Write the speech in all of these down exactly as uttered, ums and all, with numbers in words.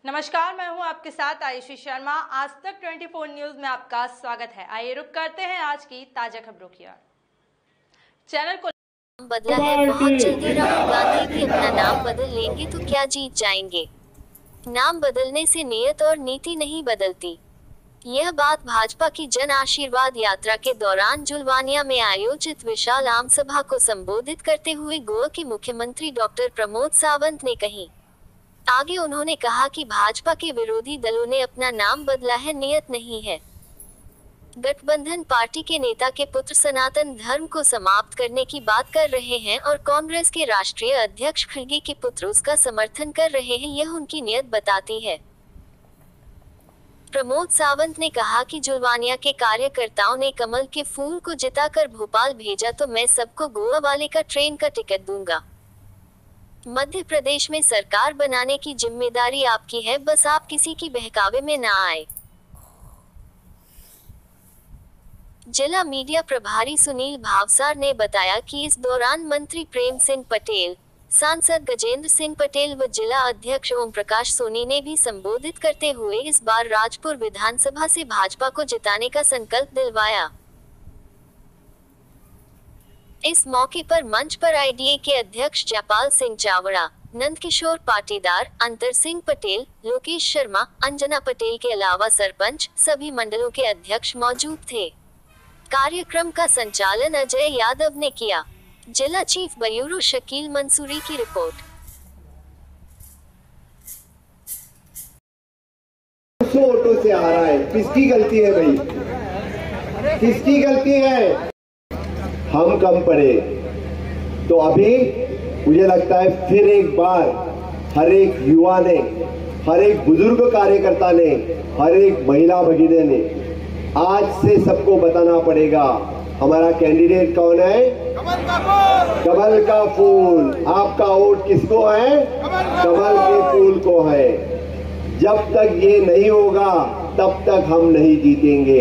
नमस्कार, मैं हूं आपके साथ आयुषी शर्मा। आज तक चौबीस न्यूज में आपका स्वागत है। आइए रुक करते हैं आज की ताजा खबरों की ओर। चैनल को बदला है, बहुत जल्दी राहुल गांधी भी अपना नाम बदल लेंगे तो क्या जीत जाएंगे। नाम बदलने से नियत और नीति नहीं बदलती। यह बात भाजपा की जन आशीर्वाद यात्रा के दौरान जुलवानिया में आयोजित विशाल आम सभा को संबोधित करते हुए गोवा के मुख्यमंत्री डॉक्टर प्रमोद सावंत ने कही। आगे उन्होंने कहा कि भाजपा के विरोधी दलों ने अपना नाम बदला है, नियत नहीं है। गठबंधन पार्टी के नेता के पुत्र सनातन धर्म को समाप्त करने की बात कर रहे हैं और कांग्रेस के राष्ट्रीय अध्यक्ष खड़गे के पुत्र उसका समर्थन कर रहे हैं, यह उनकी नियत बताती है। प्रमोद सावंत ने कहा कि जुलवानिया के कार्यकर्ताओं ने कमल के फूल को जिताकर भोपाल भेजा तो मैं सबको गोवा वाले का ट्रेन का टिकट दूंगा। मध्य प्रदेश में सरकार बनाने की जिम्मेदारी आपकी है, बस आप किसी की बहकावे में ना आए। जिला मीडिया प्रभारी सुनील भावसार ने बताया कि इस दौरान मंत्री प्रेम सिंह पटेल, सांसद गजेंद्र सिंह पटेल व जिला अध्यक्ष ओम प्रकाश सोनी ने भी संबोधित करते हुए इस बार राजपुर विधानसभा से भाजपा को जिताने का संकल्प दिलवाया। इस मौके पर मंच पर आईडीए के अध्यक्ष जयपाल सिंह चावड़ा, नंदकिशोर पाटीदार, अंतर सिंह पटेल, लोकेश शर्मा, अंजना पटेल के अलावा सरपंच, सभी मंडलों के अध्यक्ष मौजूद थे। कार्यक्रम का संचालन अजय यादव ने किया। जिला चीफ ब्यूरो शकील मंसूरी की रिपोर्ट। ऑटो से आ रहा है, किसकी गलती है भाई? किसकी गलती है? हम कम पड़े तो अभी मुझे लगता है फिर एक बार हर एक युवा ने, हर एक बुजुर्ग कार्यकर्ता ने, हर एक महिला भगिनी ने आज से सबको बताना पड़ेगा हमारा कैंडिडेट कौन है। कमल का फूल। आपका वोट किसको है? कमल के फूल को है। जब तक ये नहीं होगा तब तक हम नहीं जीतेंगे।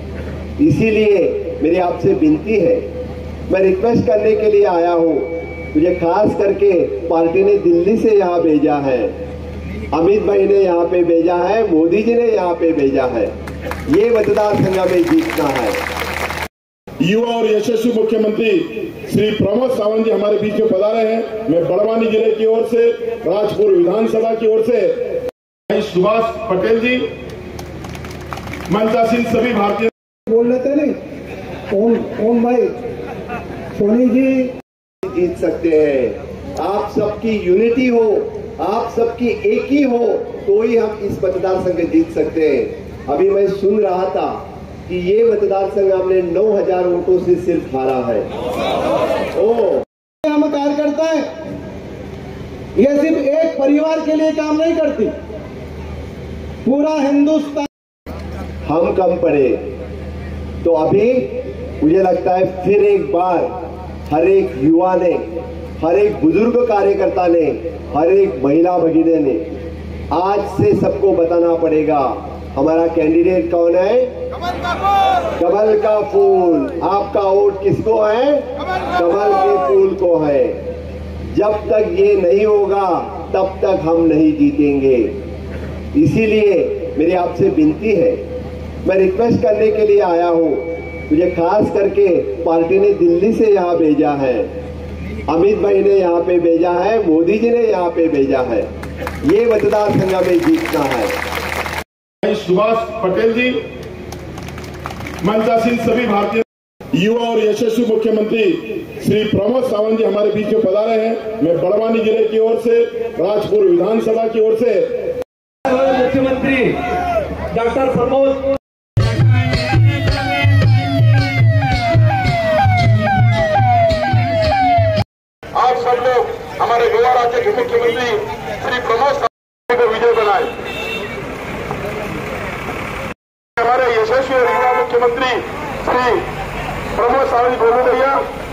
इसीलिए मेरी आपसे विनती है, मैं रिक्वेस्ट करने के लिए आया हूँ। मुझे खास करके पार्टी ने दिल्ली से यहाँ भेजा है, अमित भाई ने यहाँ पे भेजा है, मोदी जी ने यहाँ पे भेजा है। ये मतदार संघ में जीतना है। युवा और यशस्वी मुख्यमंत्री श्री प्रमोद सावंत जी हमारे बीच में पधारे हैं। मैं बड़वानी जिले की ओर से, राजपुर विधानसभा की ओर से सुभाष पटेल जी, मंचासीन सभी भारतीय बोल लेते नहीं। ओम ओम भाई सोनी जी जीत सकते हैं। आप सबकी यूनिटी हो, आप सबकी एक ही हो तो ही हम इस मतदार संघ जीत सकते हैं। अभी मैं सुन रहा था कि ये मतदार संघ हमने नौ हजार वोटों से सिर्फ हारा है। ओ हम कार्यकर्ता है, ये सिर्फ एक परिवार के लिए काम नहीं करती, पूरा हिंदुस्तान। हम कम पड़े तो अभी मुझे लगता है फिर एक बार हर एक युवा ने, हर एक बुजुर्ग कार्यकर्ता ने, हर एक महिला भगिनी ने आज से सबको बताना पड़ेगा हमारा कैंडिडेट कौन है। कमल का फूल। आपका वोट किसको है? कमल के फूल को है। जब तक ये नहीं होगा तब तक हम नहीं जीतेंगे। इसीलिए मेरी आपसे विनती है, मैं रिक्वेस्ट करने के लिए आया हूँ। मुझे खास करके पार्टी ने दिल्ली से यहाँ भेजा है, अमित भाई ने यहाँ पे भेजा है, मोदी जी ने यहाँ पे भेजा है। ये मतदार संघ में जीतना है। सुभाष पटेल जी, मंचासीन सभी भारतीय युवा और यशस्वी मुख्यमंत्री श्री प्रमोद सावंत जी हमारे बीच में पधारे हैं। मैं बड़वानी जिले की ओर से, राजपुर विधानसभा की ओर से मुख्यमंत्री डॉक्टर प्रमोद आप सब लोग हमारे गोवा राज्य के मुख्यमंत्री श्री प्रमोद सावंत को विजय बनाए। हमारे यशस्वी और युवा मुख्यमंत्री श्री प्रमोद सावंत बोलू भैया।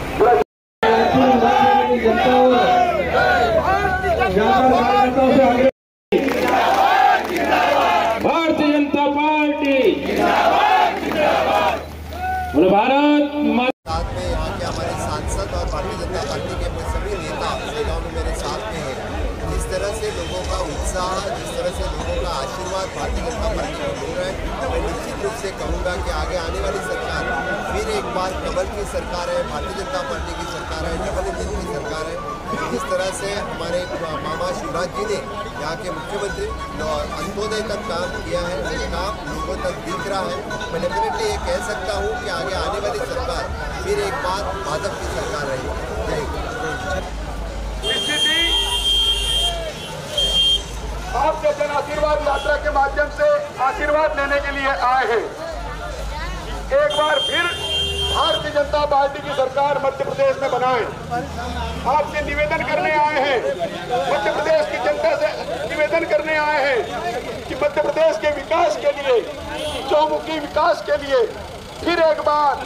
भारतीय जनता पार्टी बोले भारत माता। साथ में यहाँ के हमारे सांसद और भारतीय जनता पार्टी के सभी नेता सेवाओं में मेरे साथ में हैं। इस तरह से लोगों का उत्साह जिस तरह से लोगों का आशीर्वाद भारतीय जनता पार्टी को मिल रहा है, मैं निश्चित रूप से कहूँगा कि आगे आने वाली सरकार फिर एक बार कमल की सरकार है, भारतीय जनता पार्टी की सरकार है, डबल इंजन की सरकार है। जिस तरह से हमारे मामा शिवराज जी ने यहाँ के मुख्यमंत्री अंत्योदय तक काम किया है, वो काम लोगों तक दिख रहा है। मैं डेफिनेटली ये कह सकता हूँ कि आगे आने वाली सरकार फिर एक बार भाजपा की सरकार रहेगी। जय हिंद। आपसे जन आशीर्वाद यात्रा के माध्यम से आशीर्वाद लेने के लिए आए हैं। एक बार फिर भारतीय जनता पार्टी की सरकार मध्य प्रदेश में बनाएं। आपसे निवेदन करने आए हैं, मध्य प्रदेश की जनता से निवेदन करने आए हैं कि मध्य प्रदेश के विकास के लिए, चौमुखी विकास के लिए फिर एक बार।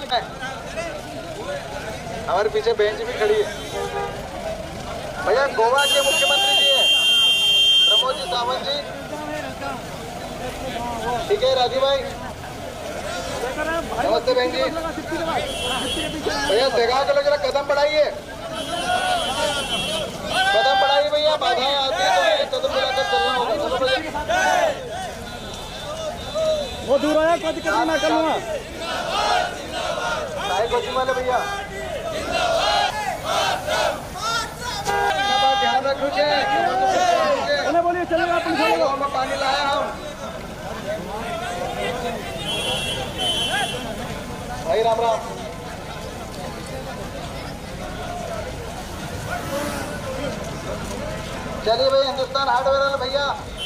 हमारे पीछे बेंच भी खड़ी है भैया, गोवा के मुख्यमंत्री जी हैं प्रमोद जी सावंत जी, ठीक है राजू भाई, नमस्ते बहन जी। भैया देगा के जरा कदम बढ़ाइए, कदम बढ़ाइए भैया, बाधाएं आती है तो कदम मिलाकर चलना होगा। चलो भैया वो दूर आया, कोई दिक्कत ना कर लूंगा। साई कोचिंग वाले भैया ध्यान रखिए, बोलिए चलेगा, पानी लाया हम भाई, राम राम। चलिए भैया, हिंदुस्तान हार्डवेयर वाले भैया,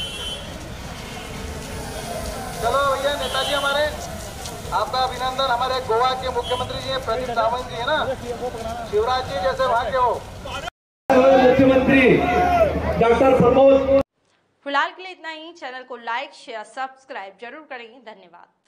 चलो भैया। नेताजी हमारे, आपका अभिनंदन। हमारे गोवा के मुख्यमंत्री जी हैं प्रदीप सावंत जी है ना, शिवराज जी जैसे वहां के हो मुख्यमंत्री डॉक्टर प्रमोद। फिलहाल के लिए इतना ही। चैनल को लाइक शेयर सब्सक्राइब जरूर करेंगे। धन्यवाद।